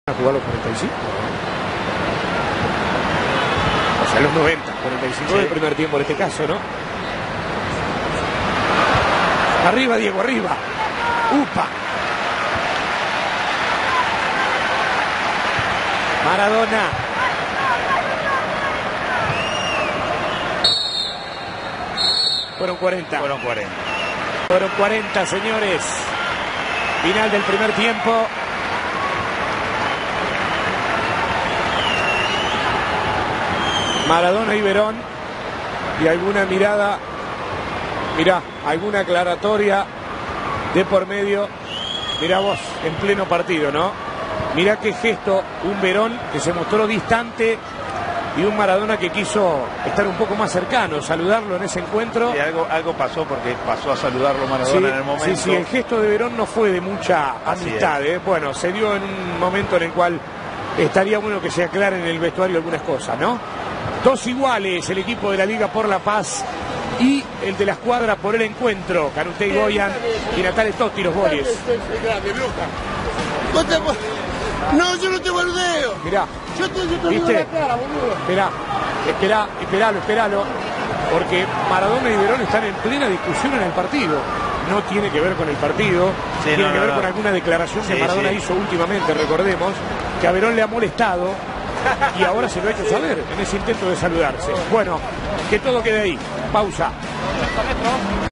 a jugar los 45. O sea, los 90, 45 del primer tiempo en este caso, ¿no? Arriba, Diego, arriba. ¡Upa! Maradona. Fueron 40. Fueron 40. Fueron 40, señores. Final del primer tiempo. Maradona y Verón. Y alguna mirada. Mirá, alguna aclaratoria de por medio. Mirá vos, en pleno partido, ¿no? Mirá qué gesto. Un Verón que se mostró distante. Y un Maradona que quiso estar un poco más cercano, saludarlo en ese encuentro. Y algo pasó porque pasó a saludarlo Maradona en el momento. Sí, el gesto de Verón no fue de mucha amistad. Bueno, se dio en un momento en el cual estaría bueno que se aclaren en el vestuario algunas cosas, ¿no? Dos iguales, el equipo de la Liga por la Paz y el de la Escuadra por el encuentro. Canute y Goyan y Natale Totti, los goles. No, yo no te boludeo. Mirá. Yo te digo la cara, boludo. Esperalo. Porque Maradona y Verón están en plena discusión en el partido. No tiene que ver con el partido. Sí, tiene que ver con alguna declaración que Maradona hizo últimamente. Recordemos que a Verón le ha molestado y ahora se lo ha hecho saber en ese intento de saludarse. Bueno, que todo quede ahí. Pausa.